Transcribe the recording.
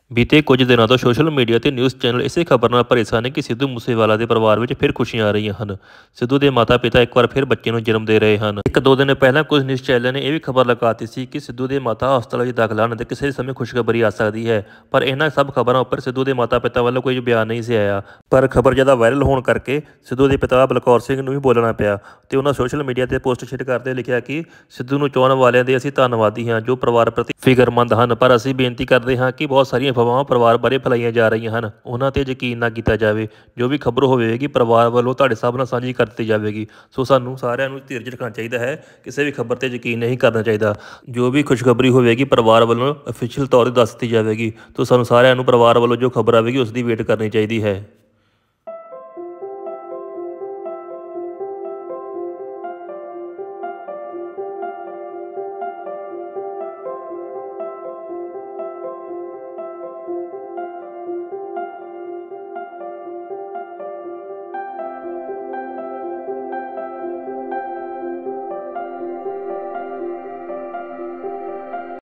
ਬੀਤੇ ਕੁਝ ਦਿਨਾਂ ਤੋਂ ਸੋਸ਼ਲ ਮੀਡੀਆ ਤੇ ਨਿਊਜ਼ ਚੈਨਲ ਇਸੇ ਖਬਰ ਨਾਲ ਭਰੇ ਸਨ ਕਿ ਸਿੱਧੂ ਮੂਸੇਵਾਲਾ ਦੇ ਪਰਿਵਾਰ ਵਿੱਚ ਫਿਰ ਖੁਸ਼ੀਆਂ ਆ ਰਹੀਆਂ ਹਨ। ਸਿੱਧੂ ਦੇ ਮਾਤਾ-ਪਿਤਾ ਇੱਕ ਵਾਰ ਫਿਰ ਬੱਚੇ ਨੂੰ ਜਨਮ ਦੇ ਰਹੇ ਹਨ। ਇੱਕ ਦੋ ਦਿਨ ਪਹਿਲਾਂ ਕੁਝ ਨਿਊਜ਼ ਚੈਨਲਾਂ ਨੇ ਇਹ ਵੀ ਖਬਰ ਲਗਾਤੀ ਸੀ ਕਿ ਸਿੱਧੂ ਦੇ ਮਾਤਾ ਹਸਪਤਾਲ ਵਿੱਚ ਦਾਖਲ ਹਨ ਅਤੇ ਕਿਸੇ ਸਮੇਂ ਖੁਸ਼ਖਬਰੀ ਆ ਸਕਦੀ ਹੈ। ਪਰ ਇਹਨਾਂ ਸਭ ਖਬਰਾਂ ਉੱਪਰ ਸਿੱਧੂ ਦੇ ਮਾਤਾ-ਪਿਤਾ ਵੱਲੋਂ ਕੋਈ ਬਿਆਨ ਨਹੀਂ ਸੀ ਆਇਆ। ਪਰ ਖਬਰ ਜ਼ਿਆਦਾ ਵਾਇਰਲ ਹੋਣ ਕਰਕੇ ਸਿੱਧੂ ਦੇ ਪਿਤਾ ਬਲਕੌਰ ਸਿੰਘ ਨੂੰ ਵੀ ਬੋਲਣਾ ਪਿਆ ਤੇ ਉਹਨਾਂ ਸੋਸ਼ਲ ਮੀਡੀਆ ਤੇ ਪੋਸਟ ਸ਼ੇਅਰ ਕਰਦੇ ਲਿਖਿਆ ਕਿ ਸਿੱਧੂ ਨੂੰ ਚਾਹੁਣ ਵਾਲਿਆਂ ਦੇ ਅਸੀਂ ਧੰਨਵਾਦੀ ਹਾਂ ਜੋ ਪਰਿਵਾਰ ਪ੍ਰਤੀ ਫਿਕਰਮੰਦ ਹਨ, ਪਰ ਅਸੀਂ ਬੇਨਤੀ ਕਰਦੇ ਹਾਂ ਕਿ ਬਹੁਤ ਸਾਰੀਆਂ ਅਫਵਾਹਾਂ ਪਰਿਵਾਰ ਬਾਰੇ ਫੈਲਾਈਆਂ ਜਾ ਰਹੀਆਂ ਹਨ, ਉਹਨਾਂ ਤੇ ਯਕੀਨ ਨਾ ਕੀਤਾ ਜਾਵੇ। ਜੋ ਵੀ ਖਬਰ ਹੋਵੇਗੀ ਪਰਿਵਾਰ ਵੱਲੋਂ ਤੁਹਾਡੇ ਸਭ ਨਾਲ ਸਾਂਝੀ ਕਰ ਦਿੱਤੀ ਜਾਵੇਗੀ। ਸੋ ਸਾਨੂੰ ਸਾਰਿਆਂ ਨੂੰ ਧੀਰਜ ਰੱਖਣਾ ਚਾਹੀਦਾ ਹੈ, ਕਿਸੇ ਵੀ ਖਬਰ ਤੇ ਯਕੀਨ ਨਹੀਂ ਕਰਨਾ ਚਾਹੀਦਾ। ਜੋ ਵੀ ਖੁਸ਼ਖਬਰੀ ਹੋਵੇਗੀ ਪਰਿਵਾਰ ਵੱਲੋਂ ਅਫੀਸ਼ੀਅਲ ਤੌਰ ਤੇ ਦੱਸ ਦਿੱਤੀ ਜਾਵੇਗੀ। ਸੋ ਸਾਨੂੰ ਸਾਰਿਆਂ ਨੂੰ ਪਰਿਵਾਰ ਵੱਲੋਂ ਜੋ ਖਬਰ ਆਵੇਗੀ ਉਸ ਦੀ ਵੇਟ ਕਰਨੀ ਚਾਹੀਦੀ ਹੈ।